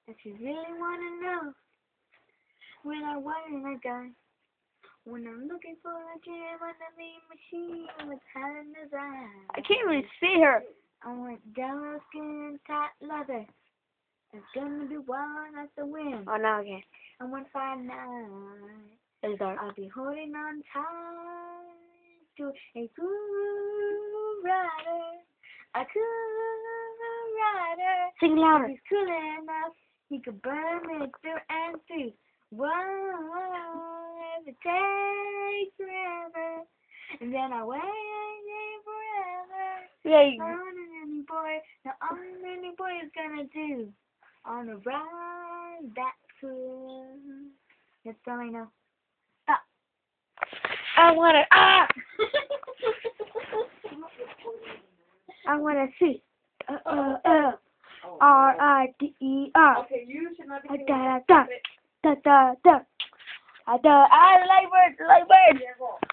If you really wanna know, when I want a guy, when I'm looking for a gym on the mean machine with hand design. I can't even see her. I want dark skin, tight leather. It's gonna be one at the wind. Oh, now again. I want 5'9". It's dark. I'll be holding on tight to a cool rider. A cool rider. Sing louder. If he's cool enough, he could burn me through and through. Whoa, if it takes forever, and then I wait forever. Yeah. On any boy, now on any boy is gonna do on a ride that cool. That's all I know. Stop. I wanna I wanna see. R-I-D-E-R. Okay, you should not be doing Da that. da da da da da. Labor. Yeah, go.